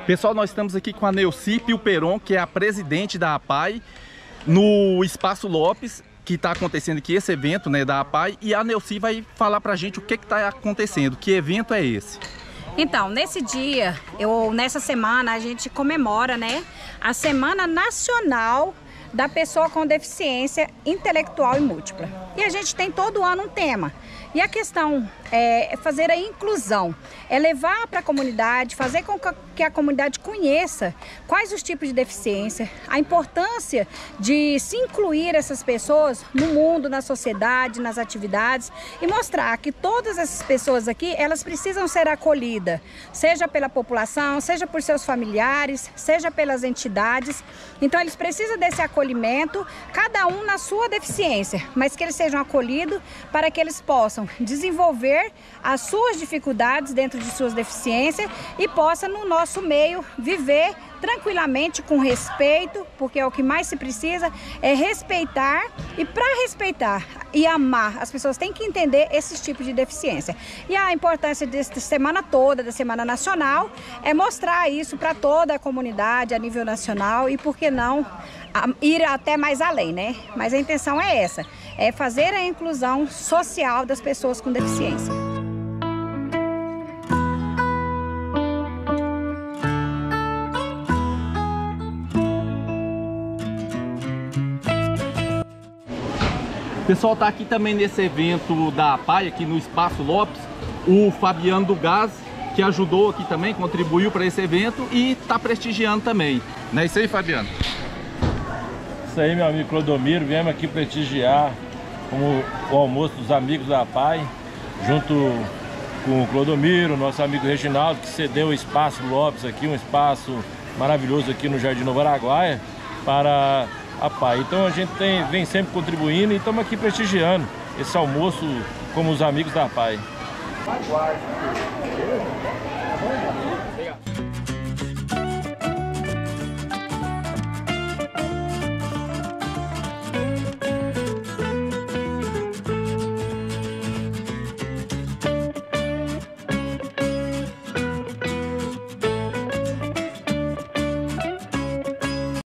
Pessoal, nós estamos aqui com a Neuci Pilperon, que é a presidente da APAI, no Espaço Lopes, que está acontecendo aqui esse evento, né, da APAI, e a Neuci vai falar pra gente o que está acontecendo, que evento é esse. Então, nesse dia, nessa semana, a gente comemora, né, a Semana Nacional da Pessoa com Deficiência Intelectual e Múltipla. E a gente tem todo ano um tema. E a questão é fazer a inclusão, é levar para a comunidade, fazer com que a comunidade conheça quais os tipos de deficiência, a importância de se incluir essas pessoas no mundo, na sociedade, nas atividades e mostrar que todas essas pessoas aqui, elas precisam ser acolhidas, seja pela população, seja por seus familiares, seja pelas entidades. Então eles precisam desse acolhimento, cada um na sua deficiência, mas que eles sejam acolhidos para que eles possam desenvolver as suas dificuldades dentro de suas deficiências e possa no nosso meio viver tranquilamente, com respeito, porque é o que mais se precisa, é respeitar, e para respeitar e amar, as pessoas têm que entender esses tipos de deficiência. E a importância desta semana toda, da Semana Nacional, é mostrar isso para toda a comunidade a nível nacional e, por que não, ir até mais além, né? Mas a intenção é essa, é fazer a inclusão social das pessoas com deficiência. O pessoal está aqui também nesse evento da APAI, aqui no Espaço Lopes, o Fabiano do Gás, que ajudou aqui também, contribuiu para esse evento e está prestigiando também. Não é isso aí, Fabiano? Isso aí, meu amigo Clodomiro, viemos aqui prestigiar o almoço dos amigos da APAI, junto com o Clodomiro, nosso amigo Reginaldo, que cedeu o Espaço Lopes aqui, um espaço maravilhoso aqui no Jardim Novo Araguaia, para a APAI. Então a gente vem sempre contribuindo e estamos aqui prestigiando esse almoço como os amigos da APAI.